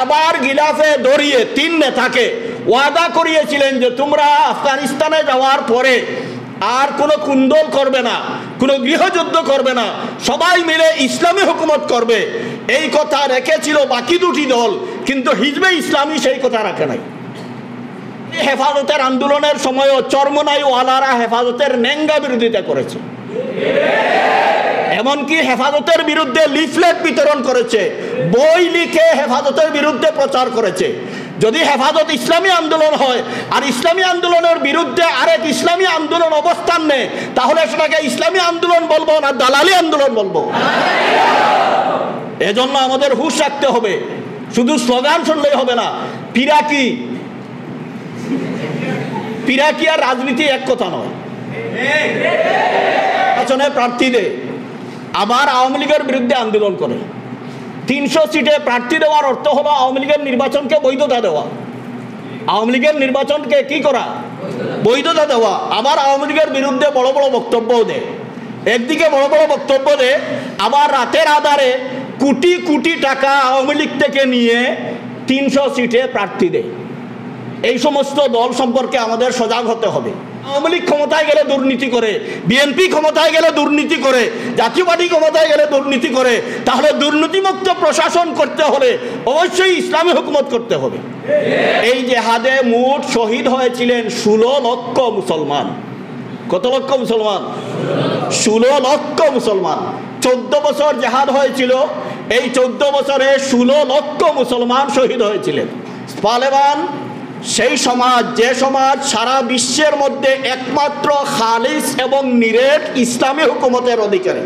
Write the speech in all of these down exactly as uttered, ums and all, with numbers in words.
আবার গিলাফে ধরিয়ে তিন নেতাকে ওয়াদা করিয়েছিলেন যে তোমরা আফগানিস্তানে যাওয়ার পরে আর কোনো কুন্দল করবে না, কোনো গৃহযুদ্ধ করবে না, সবাই মিলে ইসলামী হুকুমত করবে। এই কথা রেখেছিল বাকি দুটি দল, কিন্তু হিজবে ইসলামী সেই কথা রাখে নাই। হেফাজতের আন্দোলনের সময়ও চরমনাই ওয়ালারা হেফাজতের নেঙ্গা বিরোধিতা করেছে, এমনকি হেফাজতের বিরুদ্ধে লিফলেট বিতরণ করেছে, বই লিখে হেফাজতের বিরুদ্ধে প্রচার করেছে। যদি হেফাজত ইসলামী আন্দোলন হয় আর ইসলামী আন্দোলনের বিরুদ্ধে আরেক ইসলামী আন্দোলন অবস্থান নেয়, তাহলে সেটাকে ইসলামী আন্দোলন বলবো না দালালি আন্দোলন বলবো? এজন্য আমাদের হুঁশ রাখতে হবে। শুধু স্লোগান শুনলেই হবে না। পিরাকি পিরাকি আর রাজনীতি এক কথা নয়। নির্বাচনে প্রার্থী দেয়, আবার আওয়ামী লীগের বিরুদ্ধে আন্দোলন করে। তিনশো সিটে প্রার্থী দেওয়ার অর্থ হলো আওয়ামী লীগের নির্বাচনকে বৈধতা দেওয়া, আওয়ামী লীগের নির্বাচনকে কি করা? বৈধতা দেওয়া। আবার আওয়ামী লীগের বিরুদ্ধে বড় বড় বক্তব্যও দেয়। একদিকে বড় বড় বক্তব্য দেয়, আবার রাতের আধারে কোটি কোটি টাকা আওয়ামী লীগ থেকে নিয়ে তিনশো সিটে প্রার্থী দেয়। এই সমস্ত দল সম্পর্কে আমাদের সজাগ হতে হবে। আওয়ামী লীগ ক্ষমতায় গেলে দুর্নীতি করে, বিএনপি ক্ষমতায় গেলে দুর্নীতি করে, জাতীয় পার্টি ক্ষমতায় গেলে দুর্নীতি করে, তাহলে দুর্নীতিমুক্ত প্রশাসন করতে হলে অবশ্যই ইসলামী হুকুমত করতে হবে। এই জেহাদে মোট শহীদ হয়েছিলেন ষোলো লক্ষ মুসলমান। কত লক্ষ মুসলমান? ষোলো লক্ষ মুসলমান। চোদ্দ বছর জেহাদ হয়েছিল, এই চোদ্দ বছরে ষোলো লক্ষ মুসলমান শহীদ হয়েছিলেন। তালেবান সেই সমাজ, যে সমাজ সারা বিশ্বের মধ্যে একমাত্র খালিস এবং নিরেট ইসলামী হুকুমতের অধিকারী।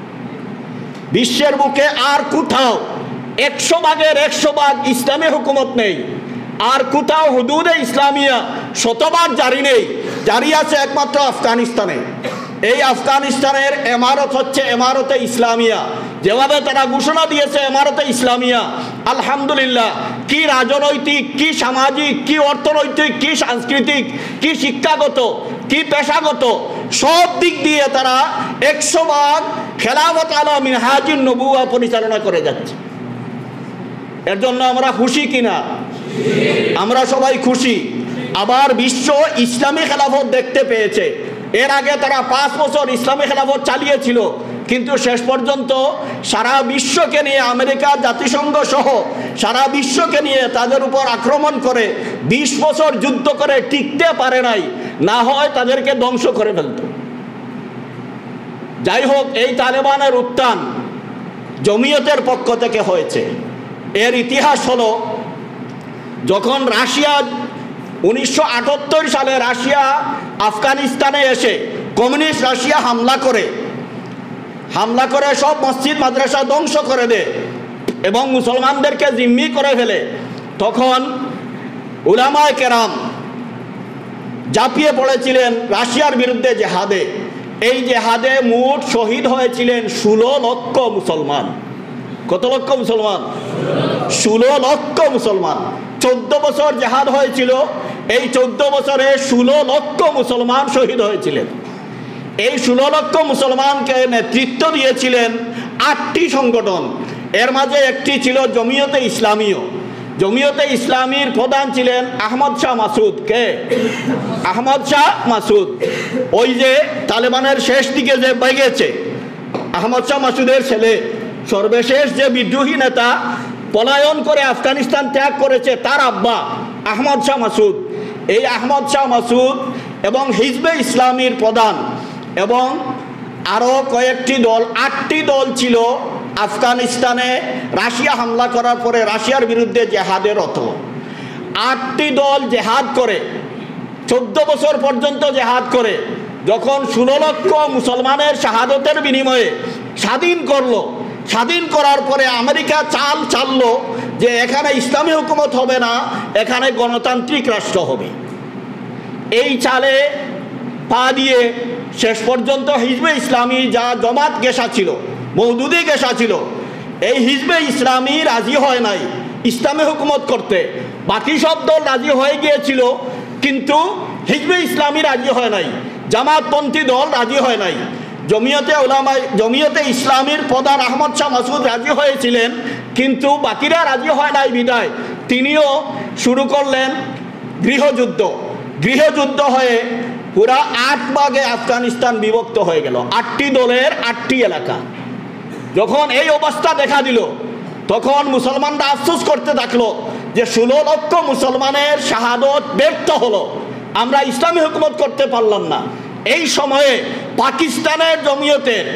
বিশ্বের বুকে আর কোথাও একশো ভাগের একশো ভাগ ইসলামী হুকুমত নেই, আর কোথাও হুদুদে ইসলামিয়া শতভাগ জারি নেই। জারি আছে একমাত্র আফগানিস্তানে। এই আফগানিস্তানের এমারত হচ্ছে এমারতে ইসলামিয়া। যেভাবে তারা ঘোষণা দিয়েছে এমারতে ইসলামিয়া, আলহামদুলিল্লাহ, কি রাজনৈতিক, কি সামাজিক, কি অর্থনৈতিক, কি সাংস্কৃতিক, কি শিক্ষাগত, কি পেশাগত, সব দিক দিয়ে তারা একশো ভাগ খেলাফত আলা মিনহাজুন নবুওয়া পরিচালনা করে যাচ্ছে। এর জন্য আমরা খুশি কিনা? আমরা সবাই খুশি। আবার বিশ্ব ইসলামী খেলাফত দেখতে পেয়েছে। এর আগে তারা পাঁচ বছর ইসলামী খেলাফত চালিয়েছিল, কিন্তু শেষ পর্যন্ত সারা বিশ্বকে নিয়ে, আমেরিকা, জাতিসংঘ সহ সারা বিশ্বকে নিয়ে তাদের উপর আক্রমণ করে বিশ বছর যুদ্ধ করে টিকতে পারে নাই, না হয় তাদেরকে ধ্বংস করে ফেলত। যাই হোক, এই তালেবানের উত্থান জমিয়তের পক্ষ থেকে হয়েছে। এর ইতিহাস হলো, যখন রাশিয়া উনিশশো আটাত্তর সালে রাশিয়া আফগানিস্তানে এসে কমিউনিস্ট রাশিয়া হামলা করে হামলা করে সব মসজিদ মাদ্রাসা ধ্বংস করে দেয় এবং মুসলমানদেরকে জিম্মি করে ফেলে, তখন উলামায়ে কেরাম ঝাঁপিয়ে পড়েছিলেন রাশিয়ার বিরুদ্ধে জেহাদে। এই জেহাদে মোট শহীদ হয়েছিলেন ষোলো লক্ষ মুসলমান। কত লক্ষ মুসলমান? ষোলো লক্ষ মুসলমান। চোদ্দ বছর জেহাদ হয়েছিল, এই চোদ্দ বছরে ষোলো লক্ষ মুসলমান শহীদ হয়েছিলেন। এই ষোলো লক্ষ মুসলমানকে নেতৃত্ব দিয়েছিলেন আটটি সংগঠন। এর মাঝে একটি ছিল জমিয়তে ইসলামীয়। জমিয়তে ইসলামীর প্রধান ছিলেন আহমদ শাহ মাসুদ। কে? আহমদ শাহ মাসুদ। ওই যে তালেবানের শেষ দিকে যে বেগেছে, আহমদ শাহ মাসুদের ছেলে, সর্বশেষ যে বিদ্রোহী নেতা পলায়ন করে আফগানিস্তান ত্যাগ করেছে, তার আব্বা আহমদ শাহ মাসুদ। এই আহমদ শাহ মাসুদ এবং হিজবে ইসলামীর প্রধান এবং আরও কয়েকটি দল, আটটি দল ছিল আফগানিস্তানে রাশিয়া হামলা করার পরে রাশিয়ার বিরুদ্ধে জেহাদে রত। আটটি দল জেহাদ করে, চোদ্দ বছর পর্যন্ত জেহাদ করে, যখন ষোলো লক্ষ মুসলমানের শাহাদতের বিনিময়ে স্বাধীন করলো, স্বাধীন করার পরে আমেরিকা চাল চাললো যে এখানে ইসলামী হুকুমত হবে না, এখানে গণতান্ত্রিক রাষ্ট্র হবে। এই চালে পা দিয়ে শেষ পর্যন্ত হিজবে ইসলামী, যা জমাত গেসা ছিল, মওদুদি গেসা ছিল, এই হিজবে ইসলামী রাজি হয় নাই ইসলামী হুকুমত করতে। বাকি সব দল রাজি হয়ে গিয়েছিল, কিন্তু হিজবে ইসলামী রাজি হয় নাই, জামাতপন্থী দল রাজি হয় নাই। জমিয়তে উলামা জমিয়তে ইসলামীর প্রধান আহমদ শাহ মাসুদ রাজি হয়েছিলেন কিন্তু বাকিরা রাজি হয় নাই বিদায় তিনিও শুরু করলেন গৃহযুদ্ধ। গৃহযুদ্ধ হয়ে পুরা আট ভাগে আফগানিস্তান বিভক্ত হয়ে গেল, আটটি দলের আটটি এলাকা। যখন এই অবস্থা দেখা দিল তখন মুসলমানরা আফসোস করতে থাকলো যে ষোলো লক্ষ মুসলমানের শাহাদত ব্যর্থ হলো, আমরা ইসলামী হুকুমত করতে পারলাম না। এই সময়ে পাকিস্তানের জমিয়তের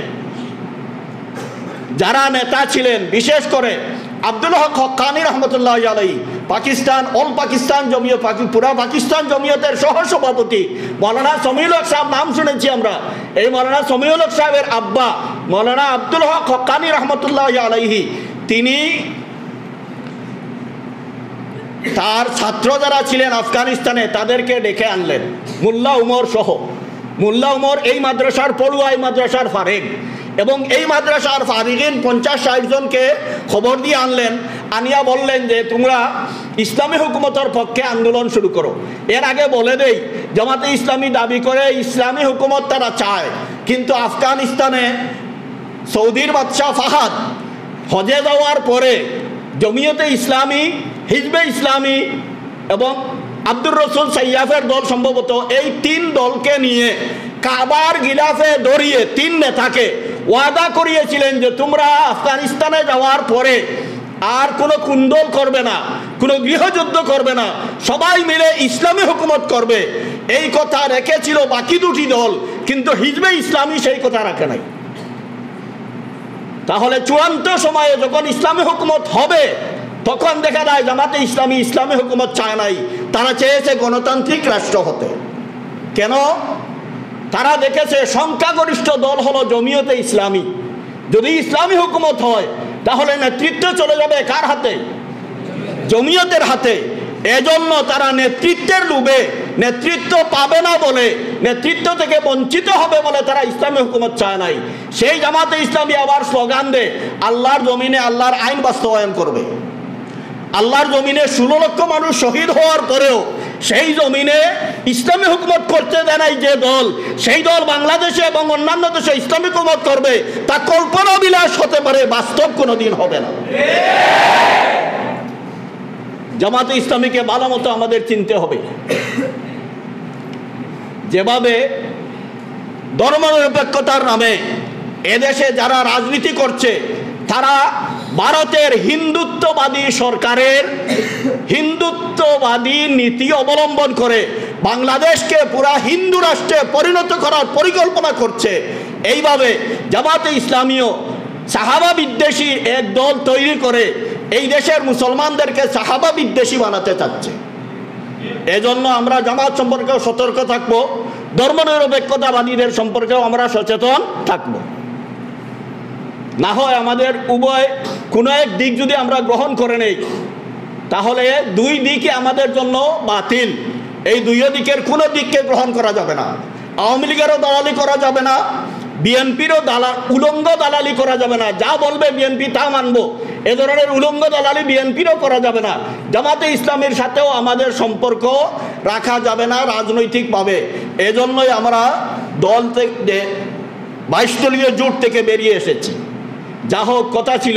যারা নেতা ছিলেন, বিশেষ করে আব্দুল হক হক্কানি রহমতুল্লাহ আলাইহি, পাকিস্তান অল পাকিস্তান জমিয়ত, পুরা পাকিস্তান জমিয়তের সহ সভাপতি মৌলানা সমিউল হক সাহেব, নাম শুনেছি আমরা। এই মৌলানা সমিউল হক সাহেবের আব্বা মৌলানা আব্দুল হক হক্কানি রহমতুল্লাহ আলাইহি, তিনি তার ছাত্র যারা ছিলেন আফগানিস্তানে তাদেরকে ডেকে আনলেন, মোল্লা উমর সহ। মোল্লা উমর এই মাদ্রাসার পড়ুয়া, এই মাদ্রাসার ফারেক, এবং এই মাদ্রাসার ফারিগিন পঞ্চাশ ষাট জনকে খবর দিয়ে আনলেন। আনিয়া বললেন যে তোমরা ইসলামী হুকুমতের পক্ষে আন্দোলন শুরু করো। এর আগে বলে দেই, জামাতে ইসলামী দাবি করে ইসলামী হুকুমত তারা চায়, কিন্তু আফগানিস্তানে সৌদির বাদশাহ ফাহাদ হজে যাওয়ার পরে জমিয়তে ইসলামী, হিজবে ইসলামী এবং আব্দুর রসুল সাইয়াফের দল সম্ভবত, এই তিন দলকে নিয়ে কাবার গিলাফে দড়িয়ে তিন নেতাকে ওয়াদা করিয়েছিলেন যে তোমরা আফগানিস্তানে যাওয়ার পরে আর কোনো কুন্দল করবে না, কোনো গৃহযুদ্ধ করবে না, সবাই মিলে ইসলামী হুকুমত করবে। এই কথা রেখেছিল বাকি দুটি দল, কিন্তু হিজবে ইসলামী সেই কথা রাখে নাই। তাহলে চূড়ান্ত সময়ে যখন ইসলামী হুকুমত হবে তখন দেখা যায় জামাতে ইসলামী ইসলামী হুকুমত চায় নাই, তারা চেয়েছে গণতান্ত্রিক রাষ্ট্র হতে। কেন? তারা দেখেছে সংখ্যাগরিষ্ঠ দল হলো জমিয়তে ইসলামী, যদি ইসলামী হুকুমত হয় তাহলে নেতৃত্ব চলে যাবে কার হাতে? জমিয়তের হাতে। এজন্য তারা নেতৃত্বের লোভে, নেতৃত্ব পাবে না বলে, নেতৃত্ব থেকে বঞ্চিত হবে বলে তারা ইসলামী হুকুমত চায় নাই। সেই জামাতে ইসলামী আবার স্লোগান দেয় আল্লাহর জমিনে আল্লাহর আইন বাস্তবায়ন করবে। আল্লাহর জমিনে ষোলো লক্ষ মানুষ শহীদ হওয়ার পরেও সেই জমিনে ইসলামী হুকুমত করতে দেয় নাই যে দল, সেই দল বাংলাদেশে এবং অন্যান্য দেশে ইসলামী হুকুমত করবে তা কল্পনা বিলাস হতে পারে, বাস্তব কোনোদিন হবে না। জামাতে ইসলামীকে ভালো মতো আমাদের চিনতে হবে। যেভাবে ধর্মনিরপেক্ষতার নামে এদেশে যারা রাজনীতি করছে তারা ভারতের হিন্দুত্ববাদী সরকারের হিন্দুত্ববাদী নীতি অবলম্বন করে বাংলাদেশকে পুরা হিন্দু রাষ্ট্রে পরিণত করার পরিকল্পনা করছে। এইভাবে জামাতে ইসলামীও সাহাবা বিদ্বেষী এক দল তৈরি করে এই দেশের মুসলমানদেরকে সাহাবা বিদ্বেষী বানাতে চাচ্ছে। এজন্য আমরা জামাত সম্পর্কেও সতর্ক থাকবো, ধর্মনিরপেক্ষতাবাদীদের সম্পর্কেও আমরা সচেতন থাকবো। না হয় আমাদের উভয় কোনো এক দিক যদি আমরা গ্রহণ করে নেই তাহলে দুই দিকই আমাদের জন্য বাতিল। এই দুই দিকের কোনো দিককে গ্রহণ করা যাবে না। আওয়ামী লীগেরও দালালি করা যাবে না, বিএনপিরও দালাল উলঙ্গ দালালি করা যাবে না। যা বলবে বিএনপি তা মানবো, এ ধরনের উলঙ্গ দালালি বিএনপিরও করা যাবে না। জামাতে ইসলামের সাথেও আমাদের সম্পর্ক রাখা যাবে না রাজনৈতিকভাবে। এজন্যই আমরা দল থেকে বাইশ দলীয় জোট থেকে বেরিয়ে এসেছি। যা হোক, কথা ছিল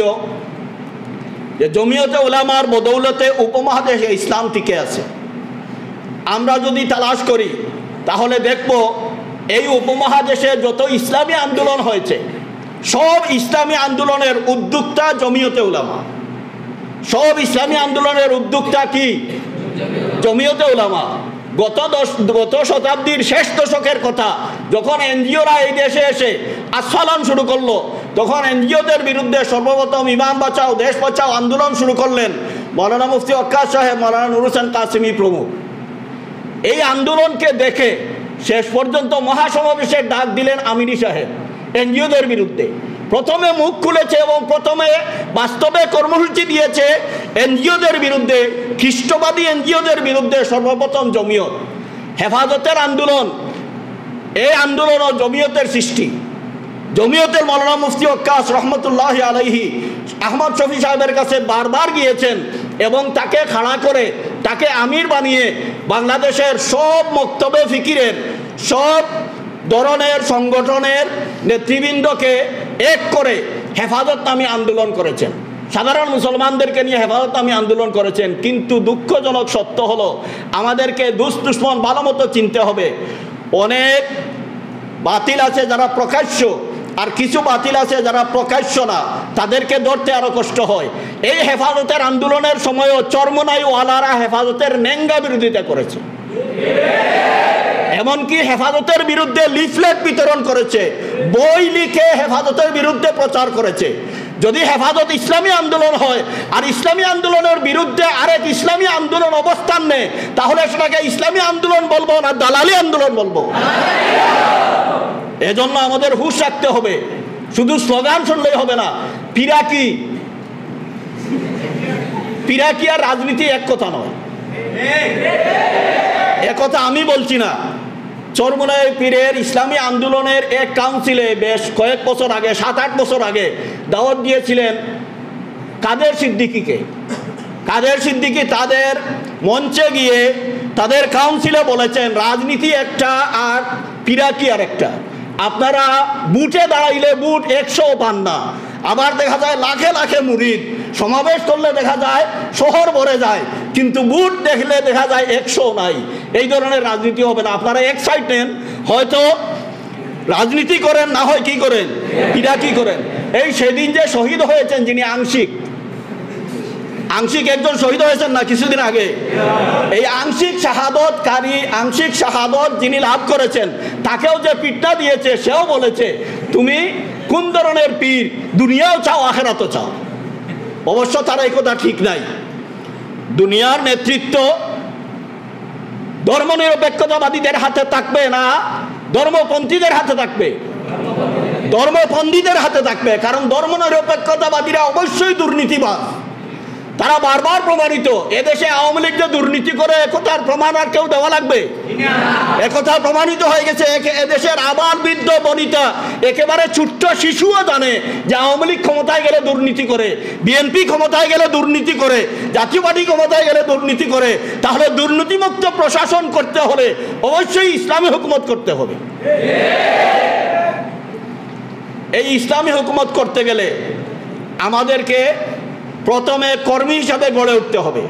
যে জমিয়তে উলামার বদৌলতে উপমহাদেশে ইসলাম টিকে আছে। আমরা যদি তালাশ করি তাহলে দেখব এই উপমহাদেশে যত ইসলামী আন্দোলন হয়েছে সব ইসলামী আন্দোলনের উদ্যোক্তা জমিয়তে উলামা। সব ইসলামী আন্দোলনের উদ্যোক্তা কি? জমিয়তে উলামা। গত দশ গত শতাব্দীর শেষ দশকের কথা, যখন এনজিওরা এই দেশে এসে আস্ফালন শুরু করলো তখন এনজিওদের বিরুদ্ধে সর্বপ্রথম ইমান বাঁচাও দেশ বাঁচাও আন্দোলন শুরু করলেন মৌলানা মুফতি ওয়াক্কাস সাহেব, মৌলানা নুর হোসেন কাসেমি প্রমুখ। এই আন্দোলনকে দেখে শেষ পর্যন্ত মহাসমাবেশের ডাক দিলেন আমিনী সাহেব এনজিওদের বিরুদ্ধে। প্রথমে মুখ খুলেছে এবং প্রথমে বাস্তবে কর্মসূচি দিয়েছে এনজিওদের বিরুদ্ধে, খ্রিস্টবাদী এনজিওদের বিরুদ্ধে সর্বপ্রথম জমিয়ত। হেফাজতের আন্দোলন, এই আন্দোলনও জমিয়তের সৃষ্টি। জমিয়তের মৌলানা মুফতি ওয়াক্কাস রহমতুল্লাহ আলাইহি আহমদ শফি সাহেবের কাছে বারবার গিয়েছেন এবং তাকে খাড়া করে তাকে আমির বানিয়ে বাংলাদেশের সব মক্তবে ফিকিরের সব ধরনের সংগঠনের নেতৃবৃন্দকে এক করে হেফাজত নামী আন্দোলন করেছেন। সাধারণ মুসলমানদেরকে নিয়ে হেফাজত আমি আন্দোলন করেছেন, কিন্তু দুঃখজনক সত্য হলো আমাদেরকে দুস দুশ্মন ভালো মতো চিনতে হবে। অনেক বাতিল আছে যারা প্রকাশ্য, আর কিছু বাতিল আছে যারা প্রকাশ্য না, তাদেরকে ধরতে আরো কষ্ট হয়। এই হেফাজতের আন্দোলনের সময়ও চরমোনাই ওয়ালারা হেফাজতের নেঙ্গা বিরোধিতা করেছে, এমনকি হেফাজতের বিরুদ্ধে লিফলেট বিতরণ করেছে, বই লিখে হেফাজতের বিরুদ্ধে প্রচার করেছে। যদি হেফাজত ইসলামী আন্দোলন হয় আর ইসলামী আন্দোলনের বিরুদ্ধে আরেক ইসলামী আন্দোলন অবস্থান নেয়, তাহলে সেটাকে ইসলামী আন্দোলন বলবো না দালালি আন্দোলন বলবো? এজন্য আমাদের হুঁশ রাখতে হবে। শুধু স্লোগান শুনলেই হবে না। পিরাকি পিরাকি আর রাজনীতি এক কথা নয়, একথা আমি বলছি না। চরমোনাই পীরের ইসলামী আন্দোলনের এক কাউন্সিলে বেশ কয়েক বছর আগে, সাত আট বছর আগে দাওয়াত দিয়েছিলেন কাদের সিদ্দিকীকে। কাদের সিদ্দিকী তাদের মঞ্চে গিয়ে তাদের কাউন্সিলে বলেছেন, রাজনীতি একটা আর পিরাকি আর একটা। আপনারা বুটে দাঁড়াইলে বুট একশো পান না, আবার দেখা যায় লাখে লাখে মুরিদ, সমাবেশ করলে দেখা যায় শহর ভরে যায়, কিন্তু বুট দেখলে দেখা যায় একশো নাই। এই ধরনের রাজনীতি হবে না। আপনারা এক সাইড নেন, হয়তো রাজনীতি করেন, না হয় কি করেন, পিরাকি করেন। এই সেদিন যে শহীদ হয়েছেন যিনি আংশিক আংশিক একজন শহীদ হয়েছেন না কিছুদিন আগে, এই আংশিক শাহাদতকারী আংশিক শাহাদত যিনি লাভ করেছেন, তাকেও যে পিঠটা দিয়েছে সেও বলেছে তুমি কোন ধরনের পীর, দুনিয়াও চাও আখেরাতও চাও। অবশ্য তারা এই কথা ঠিক নাই। দুনিয়ার নেতৃত্ব ধর্মনিরপেক্ষতাবাদীদের হাতে থাকবে না, ধর্মপন্থীদের হাতে থাকবে, ধর্মপন্থীদের হাতে থাকবে। কারণ ধর্মনিরপেক্ষতাবাদীরা অবশ্যই দুর্নীতিবাজ, তারা বারবার প্রমাণিত। এদেশে আওয়ামী লীগ যে দুর্নীতি করে একথার প্রমাণ আর কেউ দেওয়া লাগবে? একথা প্রমাণিত হয়ে গেছে। এদেশের আবাল বৃদ্ধ বনিতা একেবারে ছোট্ট শিশুও জানে যে আওয়ামী লীগ ক্ষমতায় গেলে দুর্নীতি করে, বিএনপি ক্ষমতায় গেলে দুর্নীতি করে, জাতীয় পার্টি ক্ষমতায় গেলে দুর্নীতি করে। তাহলে দুর্নীতিমুক্ত প্রশাসন করতে হলে অবশ্যই ইসলামী হুকুমত করতে হবে। এই ইসলামী হুকুমত করতে গেলে আমাদেরকে প্রথমে কর্মী হিসাবে গড়ে উঠতে হবে।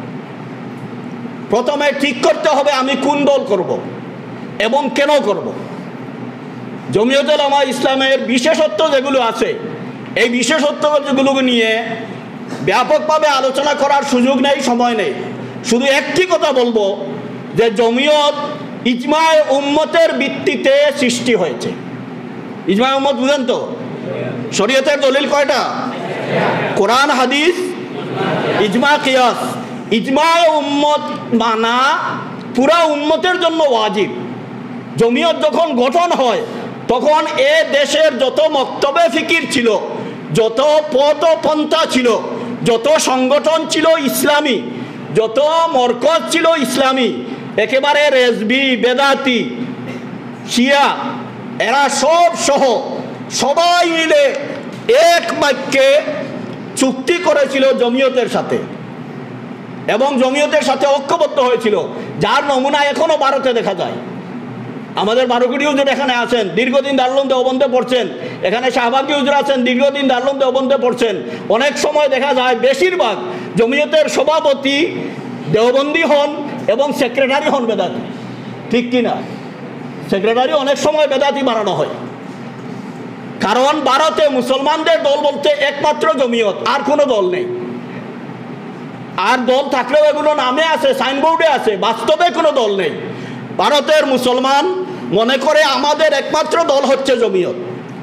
প্রথমে ঠিক করতে হবে আমি কোন দল করব এবং কেন করব। জমিয়তুল উলামা ইসলামের বিশেষত্ব যেগুলো আছে, এই বিশেষত্ব যেগুলো নিয়ে ব্যাপকভাবে আলোচনা করার সুযোগ নেই, সময় নেই। শুধু একটি কথা বলবো যে জমিয়ত ইজমায়ে উম্মতের ভিত্তিতে সৃষ্টি হয়েছে। ইজমায়ে উম্মত বুঝেন তো? শরীয়তের দলিল কয়টা? কোরআন, হাদিস, ইজমা, কিয়াস। ইজমায়ে উম্মত মানা পুরা উম্মতের জন্য ওয়াজিব। জমিয়ত যখন গঠন হয় তখন এ দেশের যত মক্তবে ফিকির ছিল, যত পথ পন্থা ছিল, যত সংগঠন ছিল ইসলামী, যত মরকজ ছিল ইসলামী, একেবারে রেজবি, বেদাতি, শিয়া, এরা সব সহ সবাই মিলে এক বাক্যে চুক্তি করেছিল জমিয়তের সাথে এবং জমিয়তের সাথে ঐক্যবদ্ধ হয়েছিল, যার নমুনা এখনো ভারতে দেখা যায়। আমাদের বারোকুটি হুজুর এখানে আছেন, দীর্ঘদিন দারুল দেওবন্দে পড়ছেন। এখানে শাহবাগী হুজুর আছেন, দীর্ঘদিন দারুল দেওবন্দে পড়ছেন। অনেক সময় দেখা যায় বেশিরভাগ জমিয়তের সভাপতি দেওবন্দি হন এবং সেক্রেটারি হন বেদাতি, ঠিক কিনা? সেক্রেটারি অনেক সময় বেদাতি বানানো হয়। কারণ ভারতে মুসলমানদের দল বলতে একমাত্র জমিয়ত, আর কোনো দল নেই। আর দল থাকলেও এগুলো নামে আছে, সাইনবোর্ডে আছে, বাস্তবে কোনো দল নেই। ভারতের মুসলমান মনে করে আমাদের একমাত্র দল হচ্ছে জমিয়ত।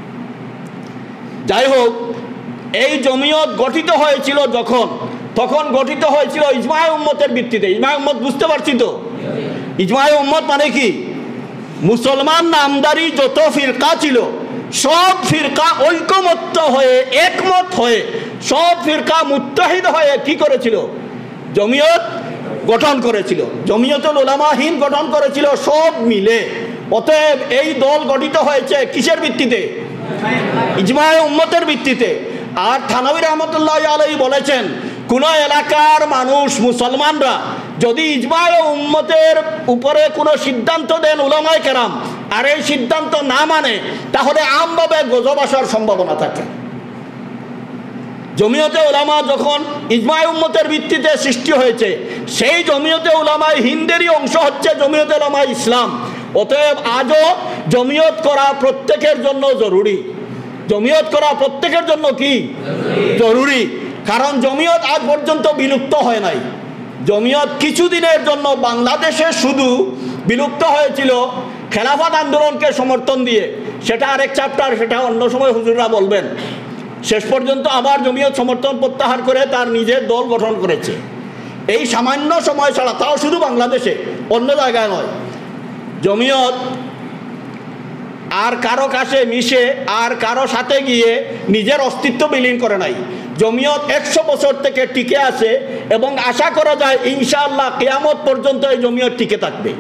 যাই হোক, এই জমিয়ত গঠিত হয়েছিল যখন, তখন গঠিত হয়েছিল ইজমায়ে উম্মতের ভিত্তিতে। ইজমায়ে উম্মত বুঝতে পারছি তো? ইজমায়ে উম্মত মানে কি? মুসলমান নামদারি যত ফিরকা ছিল সব ফিরকা ঐকমত্য হয়ে, একমত হয়ে, সব ফিরকা মুত্তাহিদ হয়ে কি করেছিল? জমিয়ত গঠন করেছিল। জমিয়তুল উলামা হিন্দ গঠন করেছিল সব মিলে। অতএব এই দল গঠিত হয়েছে কিসের ভিত্তিতে? ইজমায়ে উম্মতের ভিত্তিতে। আর থানভী রহমতুল্লাহ আলাইহি বলেছেন, কোন এলাকার মানুষ মুসলমানরা যদি ইজমায়ে উম্মতের উপরে কোনো সিদ্ধান্ত দেন উলামায়ে কেরাম, আর এই সিদ্ধান্ত না মানে, তাহলে আমভাবে গজব আসার সম্ভাবনা থাকে। জমিয়তে উলামা যখন ইজমায়ে উম্মতের ভিত্তিতে সৃষ্টি হয়েছে, সেই জমিয়তে উলামায়ে হিন্দেরই অংশ হচ্ছে জমিয়তে উলামা ইসলাম। অতএব আজও জমিয়ত করা প্রত্যেকের জন্য জরুরি। জমিয়ত করা প্রত্যেকের জন্য কি জরুরি? কারণ জমিয়ত আজ পর্যন্ত বিলুপ্ত হয় নাই। জমিয়ত কিছুদিনের জন্য বাংলাদেশে শুধু বিলুপ্ত হয়েছিল খেলাফত আন্দোলনকে সমর্থন দিয়ে, সেটা আরেক চ্যাপ্টার, সেটা অন্য সময় হুজুররা বলবেন। শেষ পর্যন্ত আবার জমিয়ত সমর্থন প্রত্যাহার করে তার নিজের দল গঠন করেছে। এই সামান্য সময় ছাড়া, তাও শুধু বাংলাদেশে, অন্য জায়গায় নয়। জমিয়ত আর কারো কাছে মিশে আর কারো সাথে গিয়ে নিজের অস্তিত্ব বিলীন করে নাই। জমিয়ত একশো বছর থেকে টিকে আছে এবং আশা করা যায় ইনশাআল্লাহ কিয়ামত পর্যন্ত এই জমিয়ত টিকে থাকবে।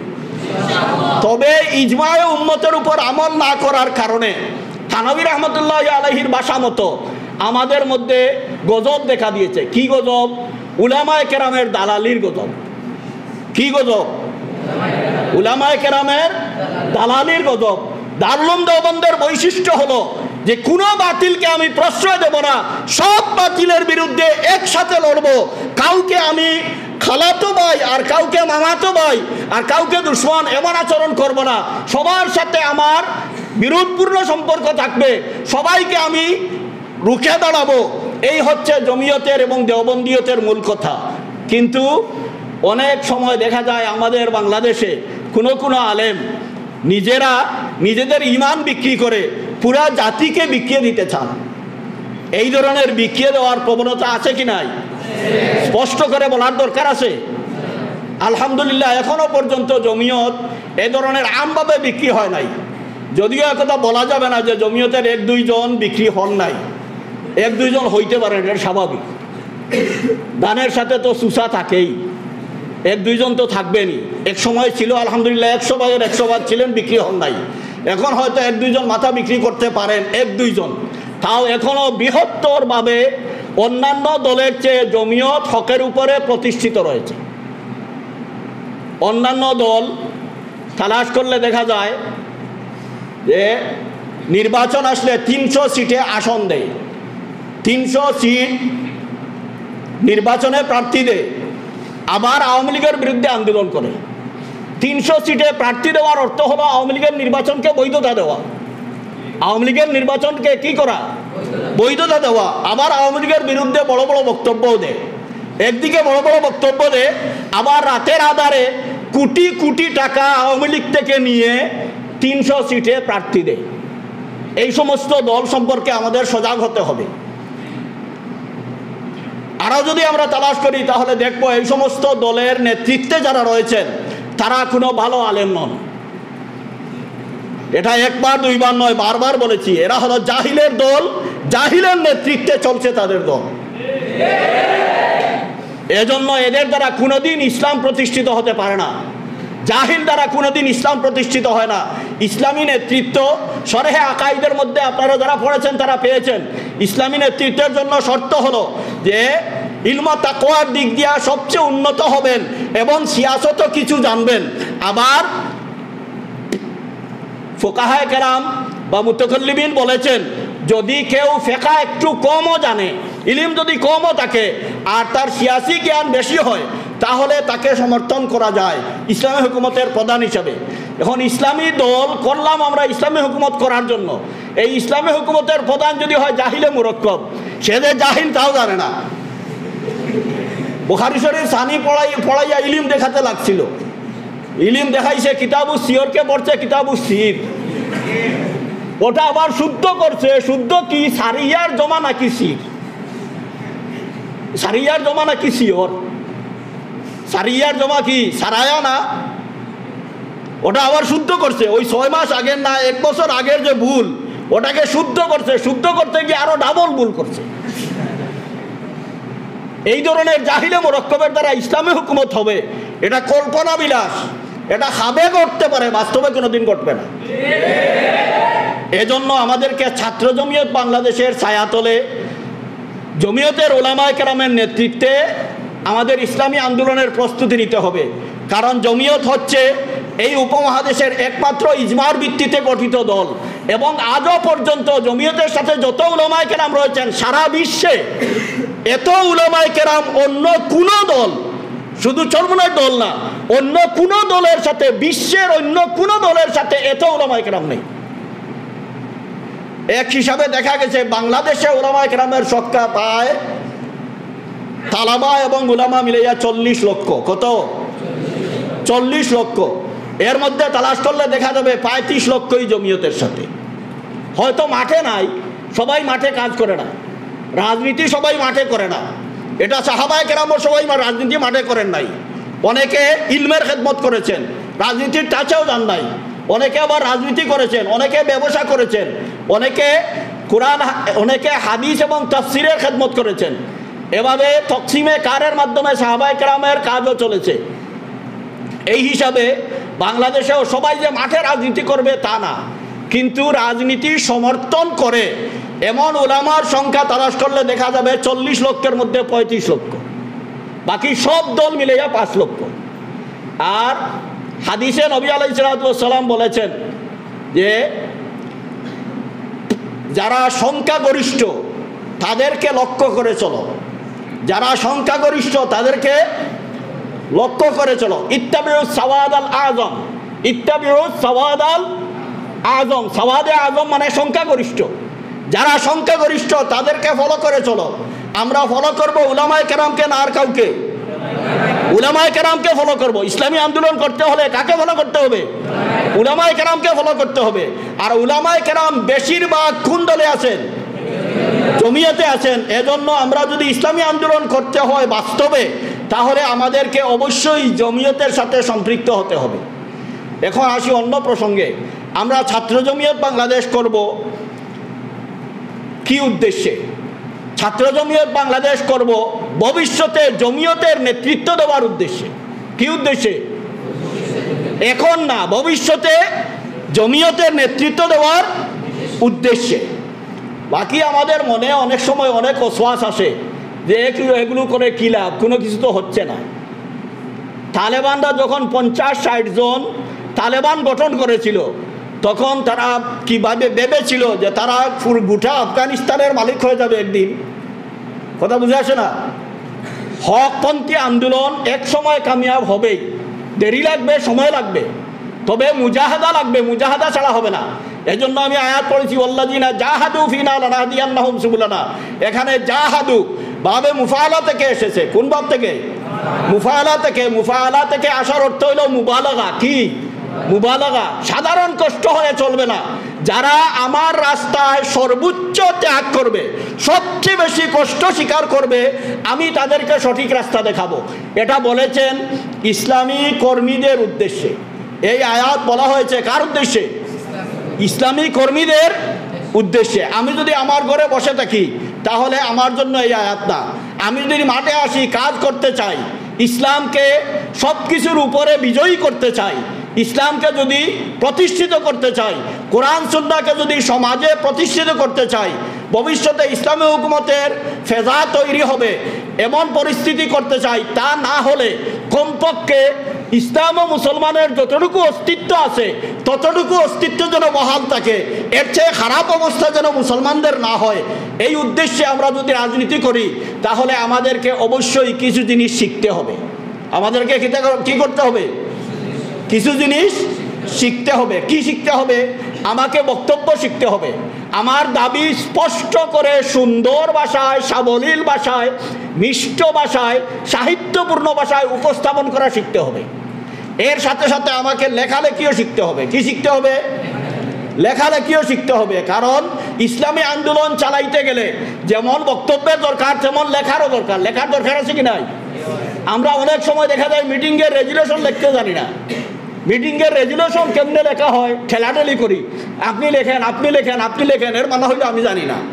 তবে ইজমায়ে উম্মতের উপর আমল না করার কারণে থানভী রহমতুল্লাহ আলাইহির ভাষা মতো আমাদের মধ্যে গজব দেখা দিয়েছে। কি গজব? উলামায়ে কেরামের দালালির গজব। কি গজব? উলামায়ে কেরামের দালালির গজব। দারুল উলুম দেওবন্দের বৈশিষ্ট্য হলো যে কোনো বাতিলকে আমি প্রশ্রয় দেব না, সব বাতিলের বিরুদ্ধে একসাথে লড়বো। কাউকে আমি খালাতো ভাই আর কাউকে মামাতো ভাই আর কাউকে দুশমন এমন আচরণ করব না। সবার সাথে আমার বিরোধপূর্ণ সম্পর্ক থাকবে, সবাইকে আমি রুখে দাঁড়াবো। এই হচ্ছে জমিয়তের এবং দেওবন্দিয়তের মূল কথা। কিন্তু অনেক সময় দেখা যায় আমাদের বাংলাদেশে কোনো কোনো আলেম নিজেরা নিজেদের ঈমান বিক্রি করে পুরা জাতিকে বিকিয়ে দিতে চান। এই ধরনের বিকিয়ে দেওয়ার প্রবণতা আছে কি নাই? স্পষ্ট করে বলার দরকার আছে। আলহামদুলিল্লাহ এখনো পর্যন্ত জমিয়ত এই ধরনের আমভাবে বিক্রি হয় নাই। যদিও একথা বলা যাবে না যে জমিয়তের এক দুইজন বিক্রি হন নাই, এক দুইজন হইতে পারেন, এটা স্বাভাবিক। দানের সাথে তো সুসা থাকেই, এক দুইজন তো থাকবেনই। এক সময় ছিল আলহামদুলিল্লাহ একশো ভাগের একশো ভাগ ছিলেন, বিক্রি হন নাই। এখন হয়তো এক দুইজন মাথা বিক্রি করতে পারেন, এক দুইজন। তাও এখনো বৃহত্তরভাবে অন্যান্য দলের চেয়ে জমিয়ত হকের উপরে প্রতিষ্ঠিত রয়েছে। অন্যান্য দল তালাশ করলে দেখা যায় যে নির্বাচন আসলে তিনশো সিটে আসন দেয়, তিনশো সিট নির্বাচনে প্রার্থী দেয়, আবার আওয়ামী লীগের বিরুদ্ধে আন্দোলন করে। তিনশো সিটে প্রার্থী দেওয়ার অর্থ হলো আওয়ামী লীগের নির্বাচনকে বৈধতা দেওয়া। আওয়ামী লীগের নির্বাচনকে কি করা? বৈধতা দেওয়া। আবার আওয়ামী লীগের বিরুদ্ধে বড় বড় বক্তব্যও দেয়। একদিকে বড় বড় বক্তব্য দেয়, আবার রাতের আধারে কোটি কোটি টাকা আওয়ামী লীগ থেকে নিয়ে তিনশো সিটে প্রার্থী দেয়। এই সমস্ত দল সম্পর্কে আমাদের সজাগ হতে হবে। আরও যদি আমরা তালাশ করি তাহলে দেখব এই সমস্ত দলের নেতৃত্বে যারা রয়েছেন তারা কোনো ভালো আলেম নন। এটা একবার দুইবার নয়, বারবার বলেছি, এরা হলো জাহিলের দল, জাহিলের নেতৃত্বে চলছে তাদের দল। এজন্য এদের দ্বারা কোনোদিন ইসলাম প্রতিষ্ঠিত হতে পারে না। জাহিল দ্বারা কোনোদিন ইসলাম প্রতিষ্ঠিত হয় না। ইসলামী নেতৃত্ব শরহে আকাইদের মধ্যে আপনারা যারা পড়েছেন তারা পেয়েছেন। ইসলামী নেতৃত্বের জন্য শর্ত হলো যে ইলম তাকওয়ার দিক দিয়া সবচেয়ে উন্নত হবেন এবং সিয়াসতও কিছু জানবেন। আবার ফুকাহায়ে কেরাম বা মুতাকাল্লিমিন বলেছেন যদি কেউ ফিকহ একটু কমও জানে, ইলম যদি কমও থাকে আর তার সিয়াসি জ্ঞান বেশি হয় তাহলে তাকে সমর্থন করা যায় ইসলামী হুকুমতের প্রধান হিসাবে। এখন ইসলামী দল করলাম আমরা ইসলামী হুকুমত করার জন্য, এই ইসলামী হুকুমতের প্রধান যদি হয় জাহিলে মুরক্কব, সে যে জাহিল তাও জানে না। বুখারী শরীফ সানি পড়াই পড়াইয়া ইলিম দেখাতে লাগছিল, ইলিম দেখাইছে কিতাবুস সিয়রকে পড়ছে কিতাবুস সির, ওটা আবার শুদ্ধ করছে। শুদ্ধ কি? সারিয়ার জমা নাকি সির? সারিয়ার জমা নাকি সিয়র? সারিয়ার জমা কি সারায়া না? ওটা আবার শুদ্ধ করছে। ওই ছয় মাস আগের না এক বছর আগের যে ভুল ওটাকে শুদ্ধ করছে, শুদ্ধ করতে গিয়ে আরো ডাবল ভুল করছে। এই ধরনের জাহিলে মুরক্কবের দ্বারা ইসলামী হুকুমত হবে এটা কল্পনা বিলাস, এটা খাবে করতে পারে, বাস্তবে কোনোদিন ঘটবে না। এজন্য আমাদেরকে ছাত্র জমিয়ত বাংলাদেশের ছায়াতলে জমিয়তের উলামায়ে কেরামের নেতৃত্বে আমাদের ইসলামী আন্দোলনের প্রস্তুতি নিতে হবে। কারণ জমিয়ত হচ্ছে এই উপমহাদেশের একমাত্র ইজমার ভিত্তিতে গঠিত দল। এবং আজও পর্যন্ত জমিয়তের সাথে যত উলামায়ে কেরাম রয়েছেন সারা বিশ্বে এত উলামায়ে কেরাম অন্য কোনো দল, শুধু চরমনার দল না, অন্য কোনো দলের সাথে, বিশ্বের অন্য কোনো দলের সাথে এত উলামায়ে কেরাম নেই। এক হিসাবে দেখা গেছে বাংলাদেশে উলামায়ে কেরামের সংখ্যা প্রায় তালাবা এবং উলামা মিলাইয়া চল্লিশ লক্ষ। কত? চল্লিশ লক্ষ। এর মধ্যে তালাশ করলে দেখা যাবে পঁয়ত্রিশ লক্ষই জমিয়তের সাথে। হয়তো মাঠে নাই, সবাই মাঠে কাজ করে না, রাজনীতি সবাই মাঠে করে না, এটা সাহাবায়ে কেরামও সবাই রাজনীতি মাঠে করেন নাই। অনেকে ইলমের খেদমত করেছেন, রাজনীতির টাচেও যান নাই। অনেকে আবার রাজনীতি করেছেন, অনেকে ব্যবসা করেছেন, অনেকে কোরআন, অনেকে হাদিস এবং তাফসিরের খেদমত করেছেন। এভাবে তকসিমে কারের মাধ্যমে সাহাবায়ে কেরামের কাজও চলেছে। এই হিসাবে বাংলাদেশেও সবাই যে মাঠে রাজনীতি করবে তা না, কিন্তু রাজনীতি সমর্থন করে এমন উলামার সংখ্যা তালাশ করলে দেখা যাবে চল্লিশ লক্ষের মধ্যে পঁয়ত্রিশ লক্ষ, বাকি সব দল মিলাইয়া পাঁচ লক্ষ। আর হাদিসে নবী আলাইহিস সালাতু ওয়াস সালাম বলেছেন যে যারা সংখ্যাগরিষ্ঠ তাদেরকে লক্ষ্য করে চলো, যারা সংখ্যাগরিষ্ঠ তাদেরকে লক্ষ্য করে চলো। ইত্তাবিউ সাওয়াদ আল আযম, ইত্তাবিউ সাওয়াদ আল আযম, সাওয়াদে আযম মানে সংখ্যাগরিষ্ঠ। যারা সংখ্যাগরিষ্ঠ তাদেরকে ফলো করে চলো। আমরা ফলো করব উলামায়ে কেরামকে না আর কাউকে? উলামায়ে কেরামকে ফলো করব। ইসলামী আন্দোলন করতে হলে কাকে ফলো করতে হবে? উলামায়ে কেরামকে ফলো করতে হবে। আর উলামায়ে কেরাম বেশিরভাগ কোন দলে আছেন? জমিয়তে আছেন। এজন্য আমরা যদি ইসলামী আন্দোলন করতে হয় বাস্তবে, তাহলে আমাদেরকে অবশ্যই জমিয়তের সাথে সম্পৃক্ত হতে হবে। এখন আসি অন্য প্রসঙ্গে। আমরা ছাত্র জমিয়ত বাংলাদেশ করব কি উদ্দেশ্যে? ছাত্র জমিয়ত বাংলাদেশ করব ভবিষ্যতে জমিয়তের নেতৃত্ব দেওয়ার উদ্দেশ্যে। কি উদ্দেশ্যে? এখন না, ভবিষ্যতে জমিয়তের নেতৃত্ব দেওয়ার উদ্দেশ্যে। বাকি আমাদের মনে অনেক সময় অনেক অশ্বাস আসে যে এগুলো করে কী লাভ, কোনো কিছু তো হচ্ছে না। তালেবানরা যখন পঞ্চাশ ষাট জন তালেবান গঠন করেছিল, তখন তারা কীভাবে ভেবেছিল যে তারা পুরো গোটা আফগানিস্তানের মালিক হয়ে যাবে একদিন। কথা বুঝে আসে না? হকপন্থী আন্দোলন এক সময় কামিয়াব হবেই, দেরি লাগবে, সময় লাগবে, তবে মুজাহাদা লাগবে, মুজাহাদা ছাড়া হবে না। এই জন্য আমি আয়াত পড়েছি, ওয়াল্লাযিনা জাহাদু ফিনা লানাহদিয়ান্নাহুম সুবুলানা। এখানে জাহাদু বাবে মুফাআলা থেকে এসেছে। কোন বাব থেকে? মুফাআলা থেকে। মুফাআলা থেকে আসার অর্থ হইল মুবালাগা। কি মুবালাগা? সাধারণ কষ্ট হয়ে চলবে না। যারা আমার রাস্তায় সর্বোচ্চ ত্যাগ করবে, সবচেয়ে বেশি কষ্ট স্বীকার করবে, আমি তাদেরকে সঠিক রাস্তা দেখাবো। এটা বলেছেন ইসলামী কর্মীদের উদ্দেশ্যে। এই আয়াত বলা হয়েছে কার উদ্দেশ্যে? ইসলামী কর্মীদের উদ্দেশ্যে। আমি যদি আমার ঘরে বসে থাকি তাহলে আমার জন্য এই আয়াত না। আমি যদি মাঠে আসি, কাজ করতে চাই, ইসলামকে সব কিছুর উপরে বিজয়ী করতে চাই, ইসলামকে যদি প্রতিষ্ঠিত করতে চাই, কোরআন সুন্নাহকে যদি সমাজে প্রতিষ্ঠিত করতে চাই, ভবিষ্যতে ইসলামী হুকুমতের ফেজা তৈরি হবে এমন পরিস্থিতি করতে চাই, তা না হলে কমপক্ষে ইসলাম ও মুসলমানের যতটুকু অস্তিত্ব আছে ততটুকু অস্তিত্ব যেন বহাল থাকে, এর চেয়ে খারাপ অবস্থা যেন মুসলমানদের না হয়, এই উদ্দেশ্যে আমরা যদি রাজনীতি করি তাহলে আমাদেরকে অবশ্যই কিছু জিনিস শিখতে হবে। আমাদেরকে কি করতে হবে? কিছু জিনিস শিখতে হবে। কি শিখতে হবে? আমাকে বক্তব্য শিখতে হবে। আমার দাবি স্পষ্ট করে সুন্দর ভাষায়, সাবলীল ভাষায়, মিষ্ট ভাষায়, সাহিত্যপূর্ণ ভাষায় উপস্থাপন করা শিখতে হবে। এর সাথে সাথে আমাকে লেখালেখিও শিখতে হবে। কি শিখতে হবে? লেখালেখিও শিখতে হবে। কারণ ইসলামী আন্দোলন চালাইতে গেলে যেমন বক্তব্যের দরকার, তেমন লেখারও দরকার। লেখার দরকার আছে কি নাই? আমরা অনেক সময় দেখা যায় মিটিংয়ের রেজুলেশন লিখতে জানি না। মিটিংয়ের রেজুলেশন কেমনে লেখা হয় ঠেলাঠেলি করি, আপনি লেখেন, আপনি লেখেন, আপনি লেখেন, এর মানে হইলে আমি জানি না।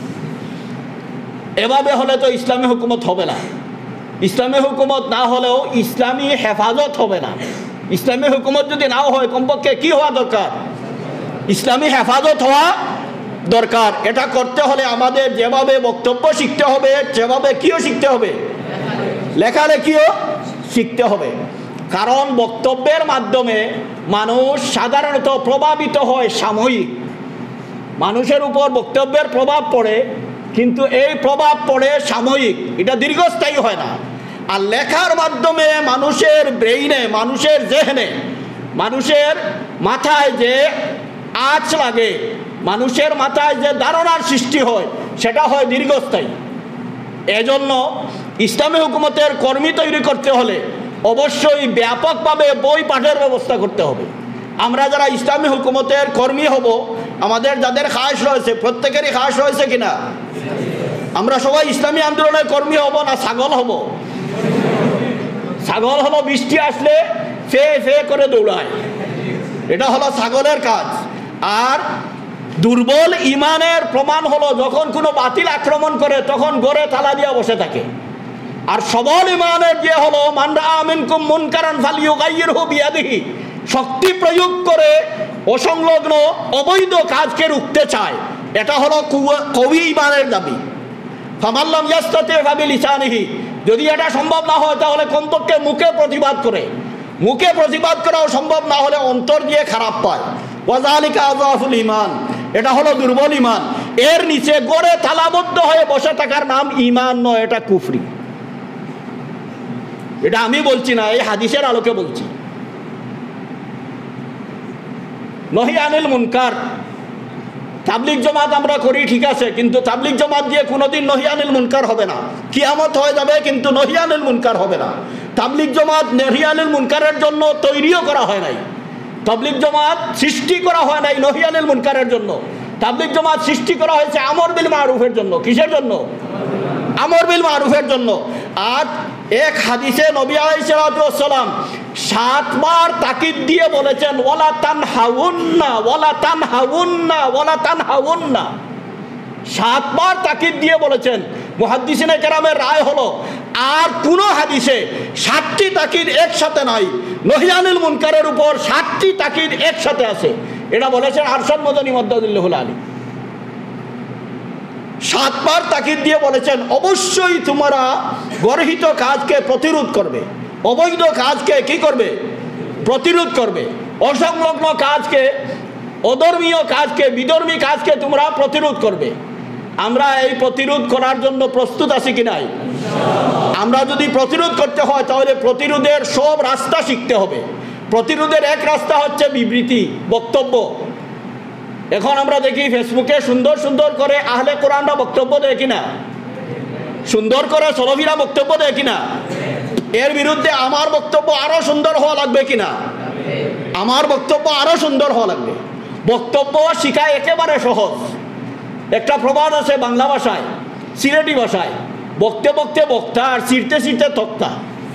এভাবে হলে তো ইসলামী হুকুমত হবে না। ইসলামী হুকুমত না হলেও ইসলামী হেফাজত হবে না। ইসলামী হুকুমত যদি নাও হয়, কমপক্ষে কি হওয়া দরকার? ইসলামী হেফাজত হওয়া দরকার। এটা করতে হলে আমাদের যেভাবে বক্তব্য শিখতে হবে, যেভাবে কিও শিখতে হবে, লেখালেখিও শিখতে হবে। কারণ বক্তব্যের মাধ্যমে মানুষ সাধারণত প্রভাবিত হয় সাময়িক, মানুষের উপর বক্তব্যের প্রভাব পড়ে, কিন্তু এই প্রভাব পড়ে সাময়িক, এটা দীর্ঘস্থায়ী হয় না। আর লেখার মাধ্যমে মানুষের ব্রেইনে, মানুষের জেহনে, মানুষের মাথায় যে আঁচ লাগে, মানুষের মাথায় যে ধারণার সৃষ্টি হয়, সেটা হয় দীর্ঘস্থায়ী। এজন্য ইসলামী হুকুমতের কর্মী তৈরি করতে হলে অবশ্যই ব্যাপকভাবে বই পাঠের ব্যবস্থা করতে হবে। আমরা যারা ইসলামী হুকুমতের কর্মী হব, আমাদের যাদের খাস রয়েছে, প্রত্যেকেরই খাস রয়েছে কিনা? আমরা সবাই ইসলামী আন্দোলনের কর্মী হব না ছাগল হব? ছাগল হলো বৃষ্টি আসলে ফে ফে করে দৌড়ায়, এটা হলো ছাগলের কাজ। আর দুর্বল ইমানের প্রমাণ হলো যখন কোনো বাতিল আক্রমণ করে তখন গড়ে তালা দিয়ে বসে থাকে। আর সবল ইমানের যে হলো মান রাআ মিনকুম মুনকারান ফালইয়ুগাইয়িরহু বিয়াদিহি, শক্তি প্রয়োগ করে অসংলগ্ন অবৈধ কাজকে রুখতে চায়, এটা হলো কওয়ি ইমানের দাবি। ফামান লাম ইয়াস্তাতি ফাবিলিসানিহি, যদি এটা সম্ভব না হয় তাহলে কমপক্ষে মুখে প্রতিবাদ করে, মুখে প্রতিবাদ করাও সম্ভব না হলে অন্তর দিয়ে খারাপ পায়। ওয়াযালিকা আযাফুল ঈমান, এটা হলো দুর্বল ঈমান। এর নিচে গড়ে তালাবদ্ধ হয়ে বসে থাকার নাম ঈমান নয়, এটা কুফরি। এটা আমি বলছি না, এই হাদিসের আলোকে বলছি। নহি আনিল মুনকার, তাবলিগ জামাত আমরা করি ঠিক আছে, কিন্তু তাবলিগ জামাত দিয়ে কোনোদিন নহি আনিল মুনকার হবে না। কিয়ামত হয়ে যাবে কিন্তু নহি আনিল মুনকার হবে না। তাবলিগ জামাত নহি আনিল মুনকারের জন্য তৈরিও করা হয় নাই। তাবলিগ জামাত সৃষ্টি করা হয় নাই নহি আনিল মুনকারের জন্য। তাবলিগ জামাত সৃষ্টি করা হয়েছে আমর বিল মারুফের জন্য। কিসের জন্য? আমর বিল মারুফের জন্য। আর এক হাদিসে নবী আলাইহিস সালাতু ওয়াস সালাম সাতবার তাকিদ দিয়ে বলেছেন ওয়ালা তানহাউন্না ওয়ালা তানহাউন্না ওয়ালা তানহাউন্না, সাতবার তাকিদ দিয়ে বলেছেন। মুহাদ্দিসিনে কেরামের রায় হলো আর কোন হাদিসে সাতটি তাকিদ একসাথে নাই। নহি আনিল মুনকারের উপর সাতটি তাকিদ একসাথে আছে, এটা বলেছেন আরশাদ মদনী মাদ্দাদুল্লাহুল আলী। সাতবার তাকিদ দিয়ে বলেছেন অবশ্যই তোমরা গর্হিত কাজকে প্রতিরোধ করবে, অবৈধ কাজকে কি করবে? প্রতিরোধ করবে। অসংলগ্ন কাজকে, অধর্মীয় কাজকে, বিধর্মী কাজকে তোমরা প্রতিরোধ করবে। আমরা এই প্রতিরোধ করার জন্য প্রস্তুত আছি কি নাই? আমরা যদি প্রতিরোধ করতে হয় তাহলে প্রতিরোধের সব রাস্তা শিখতে হবে। প্রতিরোধের এক রাস্তা হচ্ছে বিবৃতি, বক্তব্য। এখন আমরা দেখি ফেসবুকে সুন্দর সুন্দর করে আহলে কোরআনরা বক্তব্য দেয় কিনা, সুন্দর করে সলফিরা বক্তব্য দেয় কিনা। এর বিরুদ্ধে আমার বক্তব্য আরো সুন্দর হওয়া লাগবে কিনা? আমার বক্তব্য আরো সুন্দর হওয়া লাগবে। বক্তব্য শিখা একেবারে সহজ। একটা প্রবাদ আছে বাংলা ভাষায়, সিলেটি ভাষায়, বকতে বকতে বক্তা আর ছিঁড়তে ছিঁড়তে তক্তা।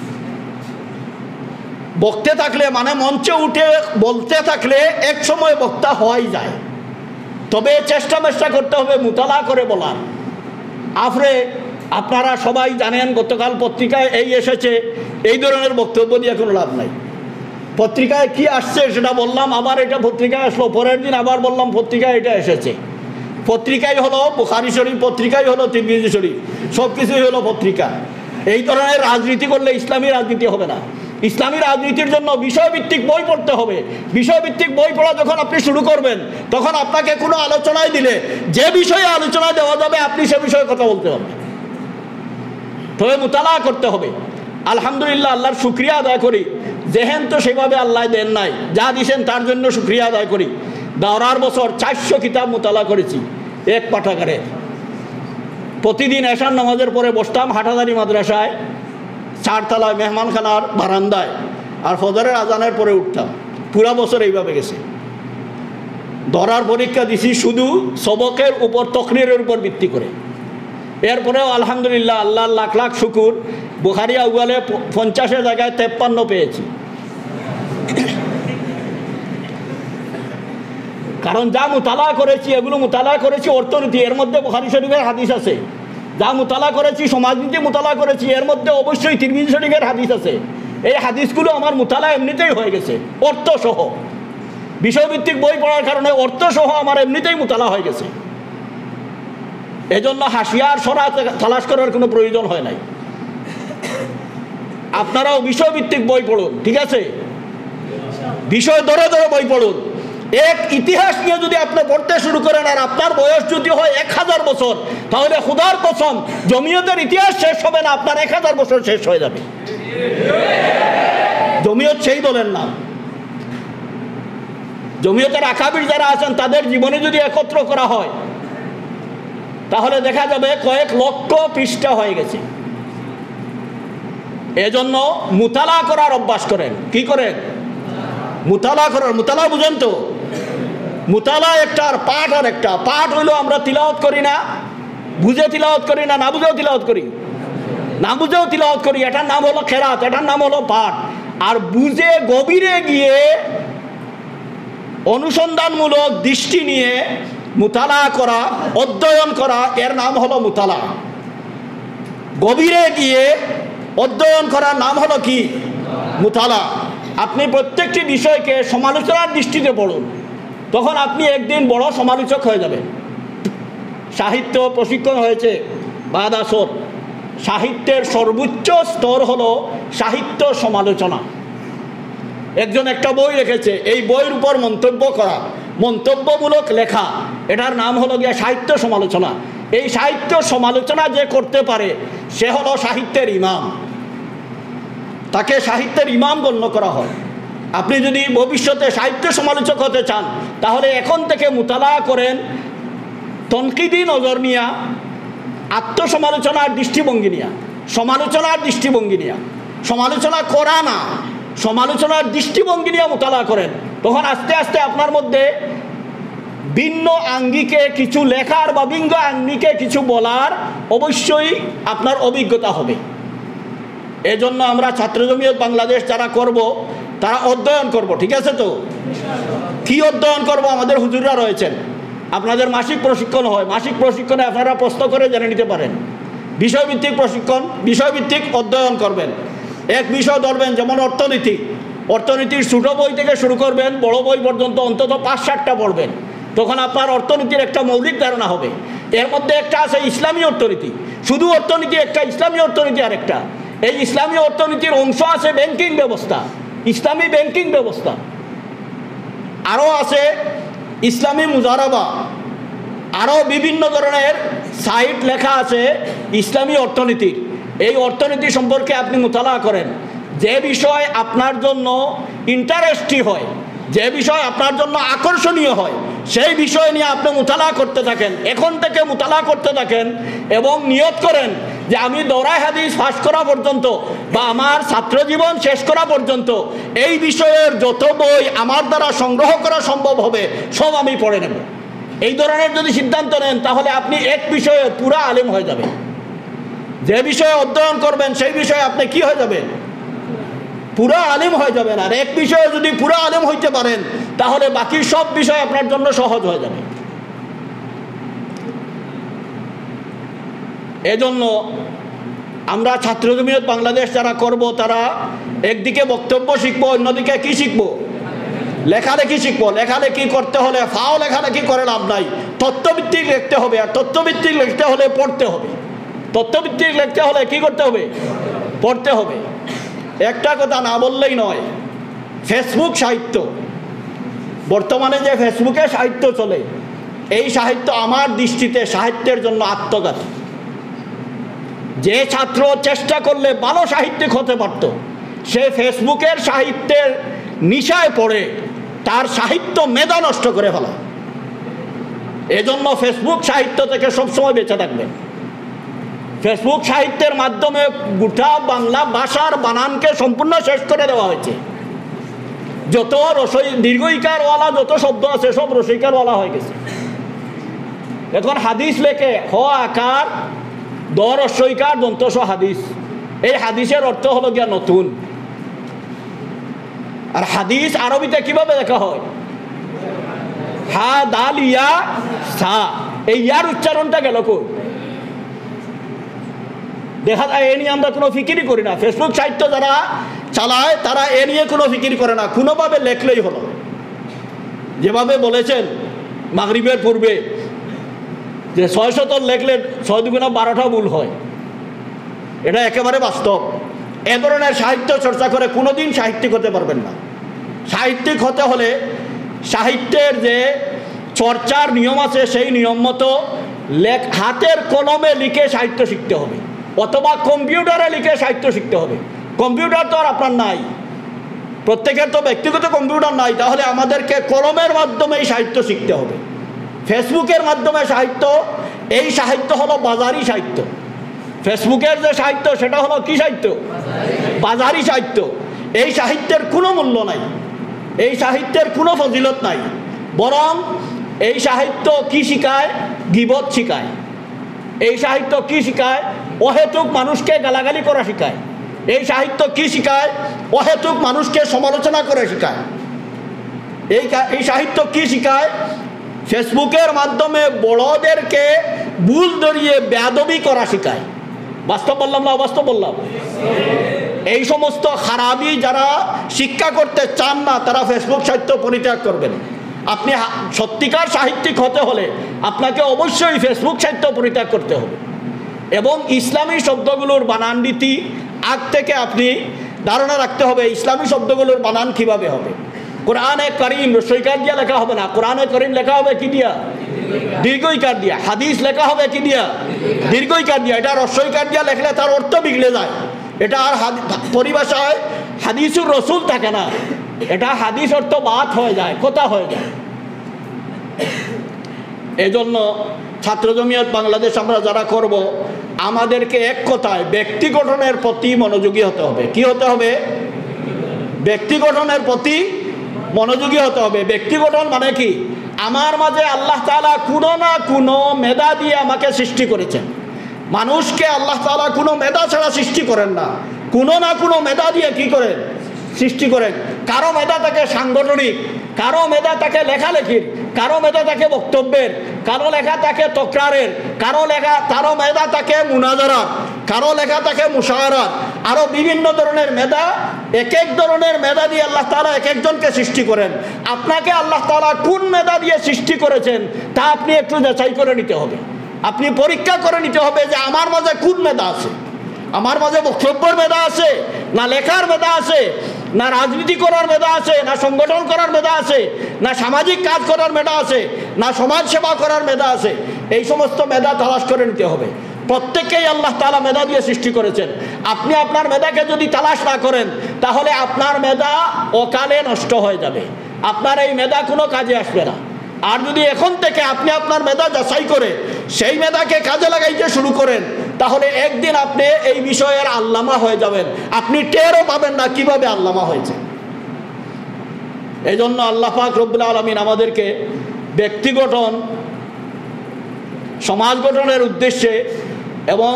বকতে থাকলে মানে মঞ্চে উঠে বলতে থাকলে এক সময় বক্তা হওয়াই যায়, তবে চেষ্টা চেষ্টা করতে হবে মুতালা করে বলার। আফরে আপনারা সবাই জানেন গতকাল পত্রিকায় এই এসেছে, এই ধরনের বক্তব্য দিয়ে কোনো লাভ নাই। পত্রিকায় কি আসছে সেটা বললাম, আবার এটা পত্রিকায় আসলো, পরের দিন আবার বললাম পত্রিকায় এটা এসেছে। পত্রিকাই হলো বুখারী শরীফ, পত্রিকাই হলো তিরমিজি শরীফ, সব কিছুই হলো পত্রিকা। এই ধরনের রাজনীতি করলে ইসলামী রাজনীতি হবে না। ইসলামী রাজনীতির জন্য বিষয়ভিত্তিক বই পড়তে হবে। বিষয়ভিত্তিক বই পড়া যখন আপনি শুরু করবেন তখন আপনাকে কোনো আলোচনায় দিলে যে বিষয়ে আলোচনা দেওয়া যাবে আপনি সে বিষয়ে কথা বলতে হবে, তবে মুতালা করতে হবে। আলহামদুলিল্লাহ, আল্লাহর শুকরিয়া আদায় করি, জেহেন তো সেভাবে আল্লাহ দেন নাই, যা দিয়েছেন তার জন্য শুকরিয়া আদায় করি। দাওরার বছর চারশো কিতাব মুতালা করেছি এক পাঠাগারে। প্রতিদিন এশার নামাজের পরে বসতাম হাটাদারি মাদ্রাসায় চারতলায় মেহমানখানার বারান্দায়, আর ফজরের আজানের পরে উঠতাম। পুরা বছর এইভাবে গেছে। ধরার পরীক্ষা দিছি শুধু সবকের উপর, তকরিরের উপর ভিত্তি করে। এরপরেও আলহামদুলিল্লাহ, আল্লাহর লাখ লাখ শুকুর, বুখারী আউয়ালে পঞ্চাশের জায়গায় তেপ্পান্ন পেয়েছি। কারণ যা মুতালা করেছি এগুলো মুতালা করেছি অর্থনীতি, এর মধ্যে বুখারী শরীফের হাদিস আছে। যা মুতালা করেছি সমাজনীতি মুতালা করেছি, এর মধ্যে অবশ্যই তিরমিজি শরীফের হাদিস আছে। এই হাদিসগুলো আমার মুতালা এমনিতেই হয়ে গেছে অর্থসহ। বিষয়ভিত্তিক বই পড়ার কারণে অর্থসহ আমার এমনিতেই মুতালা হয়ে গেছে। এজন্য হাসিয়ার সরা তালাশ করার কোনো প্রয়োজন হয় নাই। আপনারাও বিষয়ভিত্তিক বই পড়ুন, ঠিক আছে? বিষয় ধরে ধরে বই পড়ুন। এক ইতিহাস নিয়ে যদি আপনি পড়তে শুরু করেন আর আপনার বয়স যদি হয় এক হাজার বছর, তাহলে খুদার কসম জমিয়তের ইতিহাস শেষ হবে না, আপনার এক হাজার বছর শেষ হয়ে যাবে। জমিয়ত সেই দলের নাম। জমিয়তের আকাবির যারা আছেন তাদের জীবনে যদি একত্র করা হয় তাহলে দেখা যাবে কয়েক লক্ষ পৃষ্ঠা হয়ে গেছে। এজন্য মুতালা করার অভ্যাস করেন। কি করেন? মুতালা করার। মুতালা বুঝেন তো? মুতালা একটা আর পাঠ আর একটা। পাঠ হইলো আমরা তিলাওয়াত করি না, বুঝে তিলাওয়াত করি না, না বুঝেও তিলাওয়াত করি, না বুঝেও তিলাওয়াত করি, এটার নাম হলো খেরাত, এটার নাম হলো পাঠ। আর বুঝে গভীরে গিয়ে অনুসন্ধানমূলক দৃষ্টি নিয়ে মুতালা করা, অধ্যয়ন করা, এর নাম হলো মুতালা। গভীরে গিয়ে অধ্যয়ন করার নাম হলো কি? মুতালা। আপনি প্রত্যেকটি বিষয়কে সমালোচনার দৃষ্টিতে পড়ুন, তখন আপনি একদিন বড় সমালোচক হয়ে যাবেন। সাহিত্য প্রশিক্ষণ হয়েছে বাদ আসর। সাহিত্যের সর্বোচ্চ স্তর হলো সাহিত্য সমালোচনা। একজন একটা বই লিখেছে, এই বইয়ের উপর মন্তব্য করা, মন্তব্যমূলক লেখা, এটার নাম হলো গিয়া সাহিত্য সমালোচনা। এই সাহিত্য সমালোচনা যে করতে পারে সে হলো সাহিত্যের ইমাম, তাকে সাহিত্যের ইমাম গণ্য করা হয়। আপনি যদি ভবিষ্যতে সাহিত্য সমালোচক হতে চান তাহলে এখন থেকে মুতালা করেন তনকিদি নজর নিয়া, আত্মসমালোচনার দৃষ্টিভঙ্গি নিয়া, সমালোচনার দৃষ্টিভঙ্গি নিয়া, সমালোচনা করা না, সমালোচনার দৃষ্টিভঙ্গি নিয়ে মুতালা করেন। তখন আস্তে আস্তে আপনার মধ্যে ভিন্ন আঙ্গিকে কিছু লেখার বা ভিন্ন আঙ্গিকে কিছু বলার অবশ্যই আপনার অভিজ্ঞতা হবে। এজন্য আমরা ছাত্র জমিয়ত বাংলাদেশ যারা করব তারা অধ্যয়ন করব। ঠিক আছে তো? কি অধ্যয়ন করব? আমাদের হুজুররা রয়েছেন, আপনাদের মাসিক প্রশিক্ষণ হয়, মাসিক প্রশিক্ষণে আপনারা প্রশ্ন করে জেনে নিতে পারেন। বিষয়ভিত্তিক প্রশিক্ষণ, বিষয়ভিত্তিক অধ্যয়ন করবেন। এক বিষয় ধরবেন, যেমন অর্থনীতি। অর্থনীতির ছোট বই থেকে শুরু করবেন, বড় বই পর্যন্ত অন্তত পাঁচ সাতটা পড়বেন, তখন আপনার অর্থনীতির একটা মৌলিক ধারণা হবে। এর মধ্যে একটা আছে ইসলামী অর্থনীতি, শুধু অর্থনীতি একটা, ইসলামী অর্থনীতি আরেকটা। এই ইসলামী অর্থনীতির অংশ আছে ব্যাংকিং ব্যবস্থা, ইসলামী ব্যাংকিং ব্যবস্থা। আরও আছে ইসলামী মুজারাবা, আরও বিভিন্ন ধরনের সাইট লেখা আছে ইসলামী অর্থনীতির। এই অর্থনীতি সম্পর্কে আপনি মুতালা করেন। যে বিষয় আপনার জন্য ইন্টারেস্টি হয়, যে বিষয় আপনার জন্য আকর্ষণীয় হয়, সেই বিষয় নিয়ে আপনি মুতালা করতে থাকেন। এখন থেকে মুতালা করতে থাকেন এবং নিয়ত করেন যে আমি দৌরায় হাদিস পাস করা পর্যন্ত বা আমার ছাত্রজীবন শেষ করা পর্যন্ত এই বিষয়ের যত বই আমার দ্বারা সংগ্রহ করা সম্ভব হবে সব আমি পড়ে নেব। এই ধরনের যদি সিদ্ধান্ত নেন তাহলে আপনি এক বিষয়ে পুরা আলেম হয়ে যাবেন। যে বিষয়ে অধ্যয়ন করবেন সেই বিষয়ে আপনি কি হয়ে যাবেন? পুরা আলেম হয়ে যাবেন। আর এক বিষয়ে যদি পুরা আলেম হইতে পারেন তাহলে বাকি সব বিষয় আপনার জন্য সহজ হয়ে যাবে। এজন্য আমরা ছাত্র জমিয়ত বাংলাদেশ যারা করব তারা একদিকে বক্তব্য শিখবো, অন্যদিকে কি শিখবো? লেখালেখি শিখবো। লেখালেখি করতে হলে ফাও লেখালেখি করে লাভ নাই, তথ্যভিত্তিক লিখতে হবে। আর তথ্যভিত্তিক লিখতে হলে পড়তে হবে। তথ্যভিত্তিক লিখতে হলে কি করতে হবে? পড়তে হবে। একটা কথা না বললেই নয়, ফেসবুক সাহিত্য, বর্তমানে যে ফেসবুকে সাহিত্য চলে, এই সাহিত্য আমার দৃষ্টিতে সাহিত্যের জন্য আত্মঘাতী। যে ছাত্র চেষ্টা করলে ভালো সাহিত্যিক হতে পারত, সে ফেসবুকের সাহিত্যের নিশায় পড়ে তার সাহিত্য মেধা নষ্ট করে ফেলা। এজন্য ফেসবুক সাহিত্য থেকে সবসময় বেঁচে থাকবে। ফেসবুক সাহিত্যের মাধ্যমে গোটা বাংলা ভাষার বানানকে সম্পূর্ণ শেষ করে দেওয়া হয়েছে। যত রসই দীর্ঘইকারওয়ালা যত শব্দ আছে সব রসইকারওয়ালা হয়ে গেছে। এখন হাদিস লেখে হ আকার দ রসইকার দন্তস হাদিস। এই হাদিসের অর্থ হলো গিয়া নতুন। আর হাদিস আরবিতে কিভাবে লেখা হয়? হা দাল ইয়া সা। এই ইয়ার উচ্চারণটা গেল কই? দেখা যায় এ নিয়ে আমরা কোনো ফিকিরই করি না। ফেসবুক সাহিত্য যারা চালায় তারা এ নিয়ে কোনো ফিকির করে না, কোনোভাবে লেখলেই হলো। যেভাবে বলেছেন মাগরিবের পূর্বে যে ছয় শতর লেখলে ছয় দুগুণা বারোটা ভুল হয়, এটা একেবারে বাস্তব। এ ধরনের সাহিত্য চর্চা করে কোনোদিন সাহিত্যিক হতে পারবেন না। সাহিত্যিক হতে হলে সাহিত্যের যে চর্চার নিয়ম আছে সেই নিয়ম মতো লেখ হাতের কলমে লিখে সাহিত্য শিখতে হবে, অথবা কম্পিউটারে লিখে সাহিত্য শিখতে হবে। কম্পিউটার তো আর আপনার নাই, প্রত্যেকের তো ব্যক্তিগত কম্পিউটার নাই, তাহলে আমাদেরকে কলমের মাধ্যমে এই সাহিত্য শিখতে হবে। ফেসবুকের মাধ্যমে সাহিত্য, এই সাহিত্য হলো বাজারি সাহিত্য। ফেসবুকের যে সাহিত্য সেটা হলো কি সাহিত্য? বাজারি সাহিত্য। এই সাহিত্যের কোনো মূল্য নাই, এই সাহিত্যের কোনো ফজিলত নাই, বরং এই সাহিত্য কি শিখায়? গীবত শিখায়। এই সাহিত্য কি শিখায়? অহেতুক মানুষকে গালাগালি করা শিখায়। এই সাহিত্য কি শিখায়? অহেতুক মানুষকে সমালোচনা করে শিখায়। এই এই সাহিত্য কি শিখায়? ফেসবুকের মাধ্যমে বড়দেরকে ভুল ধরিয়ে বেয়াদবি করা শিখায়। বাস্তব বললাম না অবাস্তব বললাম? এই সমস্ত খারাপি যারা শিক্ষা করতে চান না তারা ফেসবুক সাহিত্য পরিত্যাগ করবেন। আপনি সত্যিকার সাহিত্যিক হতে হলে আপনাকে অবশ্যই ফেসবুক সাহিত্য পরিত্যাগ করতে হবে, এবং ইসলামী শব্দগুলোর বানান রীতি আগ থেকে আপনি ধারণা রাখতে হবে ইসলামী শব্দগুলোর বানান কিভাবে হবে। কোরআনে করিম রস্বইকার দিয়া লেখা হবে না, কোরআনে করিম লেখা হবে কি দিয়া? দীর্ঘইকার দিয়া। হাদিস লেখা হবে কি দিয়া? দীর্ঘইকার দিয়া। এটা রস্বইকার দিয়া লেখলে তার অর্থ বিগড়ে যায়, এটা আর পরিভাষায় হাদিসুর রসুল থাকে না, এটা হাদিস অর্থ বাত হয়ে যায়, কথা হয়ে যায়। এজন্য ছাত্র জমিয়ত বাংলাদেশ আমরা যারা করব, আমাদেরকে এক কথায় ব্যক্তি গঠনের প্রতি মনোযোগী হতে হবে। কি হতে হবে? ব্যক্তি গঠনের প্রতি মনোযোগী হতে হবে। ব্যক্তি গঠন মানে কি? আমার মাঝে আল্লাহ তাআলা কোনো না কোনো মেধা দিয়ে আমাকে সৃষ্টি করেছেন। মানুষকে আল্লাহ তাআলা কোনো মেধা ছাড়া সৃষ্টি করেন না, কোনো না কোনো মেধা দিয়ে কি করেন? সৃষ্টি করেন। কারো মেধা থাকে সাংগঠনিক, কারো মেধা থাকে লেখালেখির, কারো মেধা থাকে বক্তব্যের, কারো লেখা থাকে তকরারের, কারো লেখা কারো মেধা থাকে মুনাজারার, কারো লেখা থাকে মুশাওয়ারার, আরো বিভিন্ন ধরনের মেধা। এক এক ধরনের মেধা দিয়ে আল্লাহ তাআলা এক একজনকে সৃষ্টি করেন। আপনাকে আল্লাহ তাআলা কোন মেধা দিয়ে সৃষ্টি করেছেন তা আপনি একটু যাচাই করে নিতে হবে, আপনি পরীক্ষা করে নিতে হবে যে আমার মাঝে কোন মেধা আছে। আমার মাঝে বক্তব্যের মেধা আছে, না লেখার মেধা আছে, না রাজনীতি করার মেধা আছে, না সংগঠন করার মেধা আছে, না সামাজিক কাজ করার মেধা আছে, না সমাজ সেবা করার মেধা আছে। এই সমস্ত মেধা তালাশ করে নিতে হবে। প্রত্যেককেই আল্লাহ তাআলা মেধা দিয়ে সৃষ্টি করেছেন। আপনি আপনার মেধাকে যদি তালাশ না করেন তাহলে আপনার মেধা অকালে নষ্ট হয়ে যাবে, আপনার এই মেধা কোনো কাজে আসবে না। আর যদি এখন থেকে আপনি আপনার মেধা যাচাই করে সেই মেধাকে কাজে লাগাইতে শুরু করেন তাহলে একদিন আপনি এই বিষয়ের আল্লামা হয়ে যাবেন, আপনি টেরও পাবেন না কিভাবে আল্লামা হয়েছে। এই জন্য আল্লাহ পাক রব্বুল আলামিন আমাদেরকে ব্যক্তি গঠন, সমাজ গঠনের উদ্দেশ্যে এবং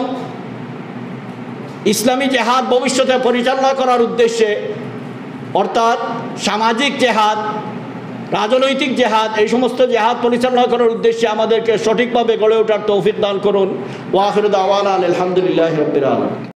ইসলামী জেহাদ ভবিষ্যতে পরিচালনা করার উদ্দেশ্যে, অর্থাৎ সামাজিক জেহাদ, রাজনৈতিক জেহাদ, এই সমস্ত জেহাদ পরিচালনা করার উদ্দেশ্যে আমাদেরকে সঠিকভাবে গড়ে ওঠার তৌফিক দান করুন। ওয়া আখিরু দাওয়ানা আলহামদুলিল্লাহি রাব্বিল আলামিন।